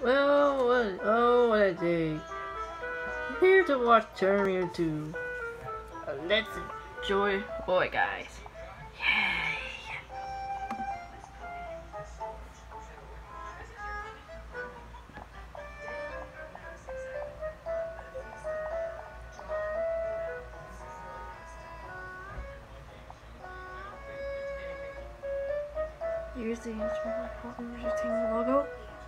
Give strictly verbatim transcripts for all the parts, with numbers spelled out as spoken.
Well, what, oh, what a day. Here to watch Terminator two. Uh, let's enjoy. Boy, guys. Yay. Here's the instrument for T H X T two Logo.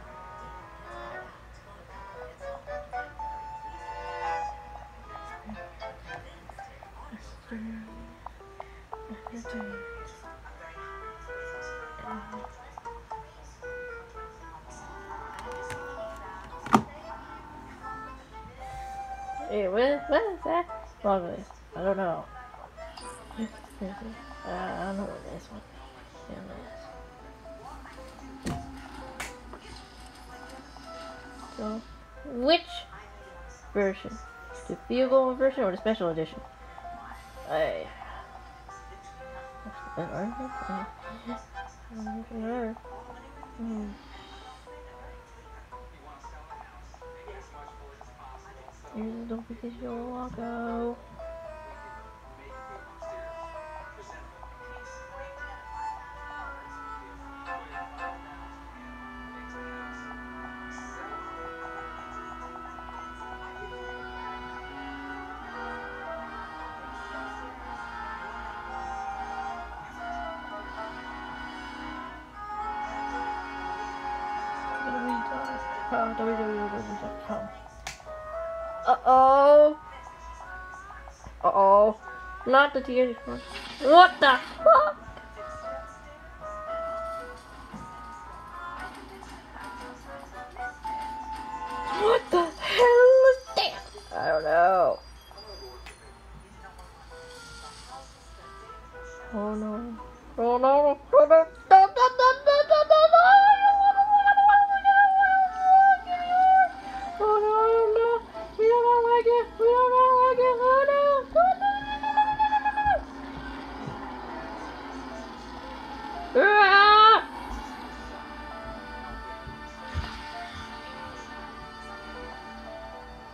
Hey, what, what is that? Logo is. I don't know. uh, I don't know what this one. I don't know this. So, which version? The vehicle version or the special edition? I. Hmm. Here's the official logo. w w w dot com. Uh-oh. Uh-oh. Not the T H X one. What the fuck? What the hell is that? I don't know. Oh no. Oh no. Oh no.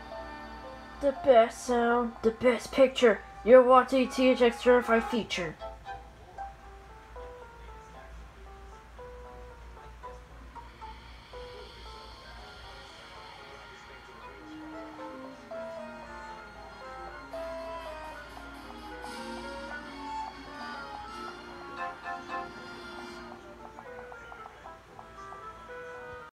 The best sound, the best picture. You're watching T H X Certified Feature.